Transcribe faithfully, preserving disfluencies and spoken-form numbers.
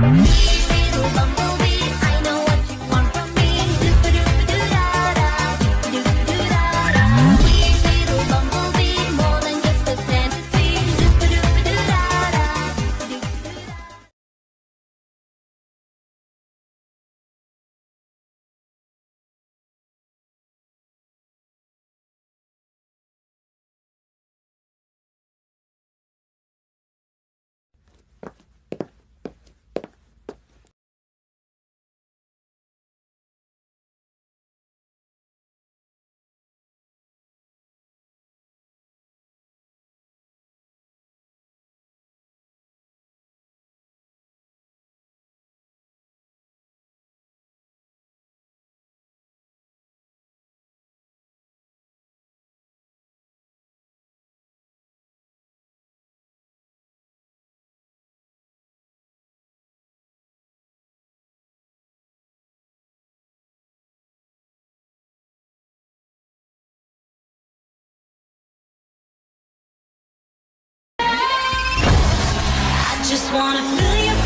Little bumblebee, I know what you want from me. Do-ba-do-ba-do-da-da, do-ba-do-ba-do-da-da. Wee little bumblebee, more than just a fantasy. Do-ba-do-ba-do-da-da, do-ba-do-ba-do-da-da. I just wanna fill your